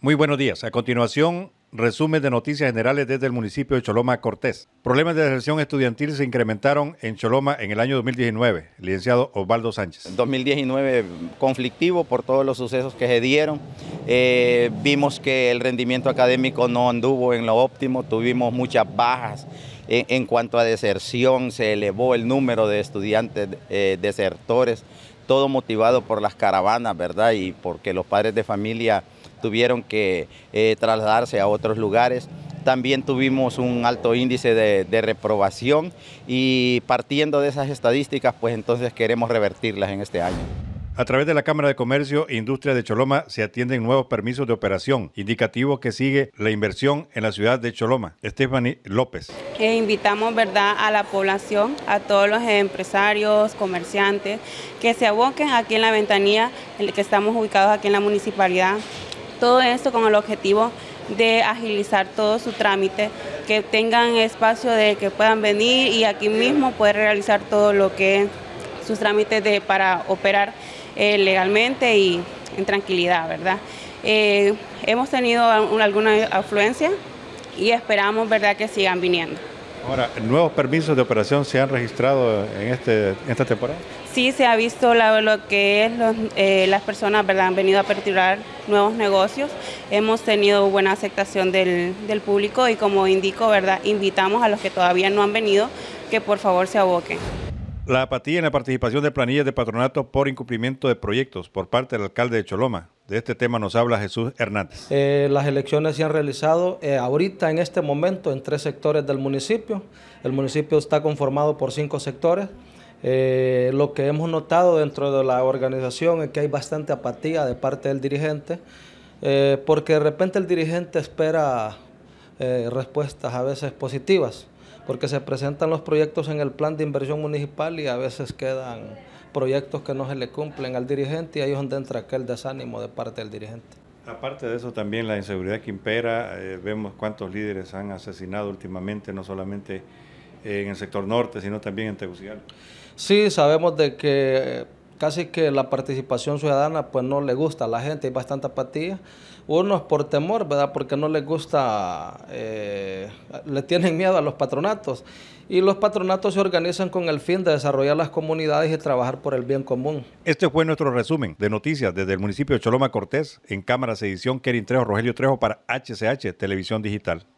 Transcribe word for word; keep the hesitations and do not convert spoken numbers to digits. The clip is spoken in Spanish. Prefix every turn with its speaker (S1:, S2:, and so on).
S1: Muy buenos días. A continuación, resumen de noticias generales desde el municipio de Choloma Cortés. Problemas de deserción estudiantil se incrementaron en Choloma en el año dos mil diecinueve. Licenciado Osvaldo Sánchez.
S2: dos mil diecinueve conflictivo por todos los sucesos que se dieron. Eh, vimos que el rendimiento académico no anduvo en lo óptimo, tuvimos muchas bajas en, en cuanto a deserción, se elevó el número de estudiantes eh, desertores, todo motivado por las caravanas, ¿verdad? Y porque los padres de familia tuvieron que eh, trasladarse a otros lugares. También tuvimos un alto índice de, de reprobación y partiendo de esas estadísticas, pues entonces queremos revertirlas en este año.
S1: A través de la Cámara de Comercio e Industria de Choloma se atienden nuevos permisos de operación, indicativo que sigue la inversión en la ciudad de Choloma. Stephanie López.
S3: E invitamos, ¿verdad?, a la población, a todos los empresarios, comerciantes, que se aboquen aquí en la ventanilla en la que estamos ubicados aquí en la municipalidad. Todo esto con el objetivo de agilizar todo su trámite, que tengan espacio de que puedan venir y aquí mismo poder realizar todo lo que sus trámites de, para operar eh, legalmente y en tranquilidad, ¿verdad? Eh, hemos tenido alguna afluencia y esperamos, ¿verdad?, que sigan viniendo.
S1: Ahora, ¿nuevos permisos de operación se han registrado en, este, en esta temporada?
S3: Sí, se ha visto la, lo que es los, eh, las personas, ¿verdad?, han venido a aperturar nuevos negocios. Hemos tenido buena aceptación del, del público y, como indico, ¿verdad?, invitamos a los que todavía no han venido que por favor se aboquen.
S1: La apatía en la participación de planillas de patronato por incumplimiento de proyectos por parte del alcalde de Choloma. De este tema nos habla Jesús Hernández.
S4: Eh, las elecciones se han realizado eh, ahorita en este momento en tres sectores del municipio. El municipio está conformado por cinco sectores. Eh, lo que hemos notado dentro de la organización es que hay bastante apatía de parte del dirigente, eh, porque de repente el dirigente espera eh, respuestas a veces positivas, porque se presentan los proyectos en el plan de inversión municipal y a veces quedan proyectos que no se le cumplen al dirigente y ahí es donde entra aquel desánimo de parte del dirigente.
S1: Aparte de eso, también la inseguridad que impera, eh, vemos cuántos líderes han asesinado últimamente, no solamente en el sector norte, sino también en Tegucigalpa.
S4: Sí, sabemos de que casi que la participación ciudadana pues no le gusta a la gente, hay bastante apatía. Uno es por temor, ¿verdad?, porque no les gusta, eh, le tienen miedo a los patronatos. Y los patronatos se organizan con el fin de desarrollar las comunidades y trabajar por el bien común.
S1: Este fue nuestro resumen de noticias desde el municipio de Choloma Cortés, en cámaras edición Kerin Trejo, Rogelio Trejo para H C H Televisión Digital.